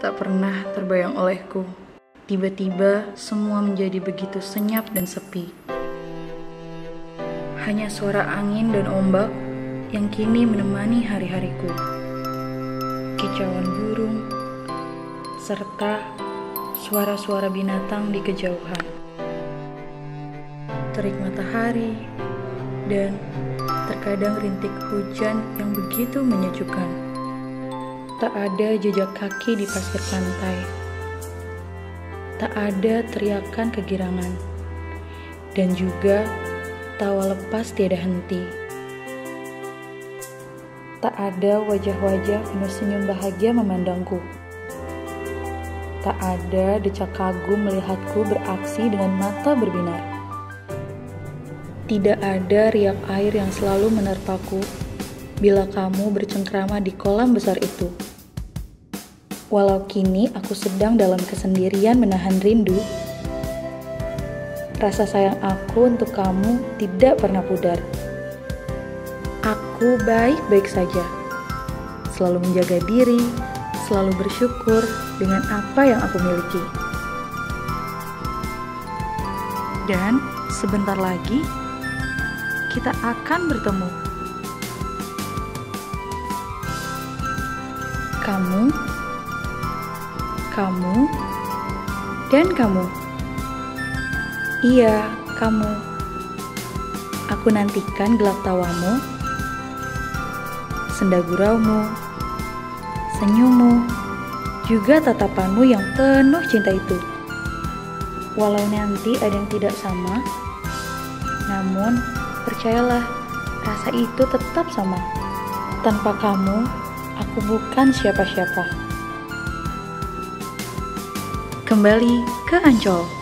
Tak pernah terbayang olehku. Tiba-tiba semua menjadi begitu senyap dan sepi. Hanya suara angin dan ombak yang kini menemani hari-hariku. Kicauan burung, serta suara-suara binatang di kejauhan. Terik matahari, dan terkadang rintik hujan yang begitu menyejukkan. Tak ada jejak kaki di pasir pantai. Tak ada teriakan kegirangan. Dan juga tawa lepas tiada henti. Tak ada wajah-wajah penuh senyum bahagia memandangku. Tak ada decak kagum melihatku beraksi dengan mata berbinar. Tidak ada riak air yang selalu menerpaku bila kamu bercengkrama di kolam besar itu. Walau kini aku sedang dalam kesendirian menahan rindu, rasa sayang aku untuk kamu tidak pernah pudar. Aku baik-baik saja, selalu menjaga diri, selalu bersyukur dengan apa yang aku miliki. Dan sebentar lagi, kita akan bertemu. Kamu, dan kamu. Iya, kamu. Aku nantikan gelak tawamu, senda guraumu, senyummu, juga tatapanmu yang penuh cinta itu. Walau nanti ada yang tidak sama, namun percayalah, rasa itu tetap sama. Tanpa kamu, aku bukan siapa-siapa. Kembali ke Ancol.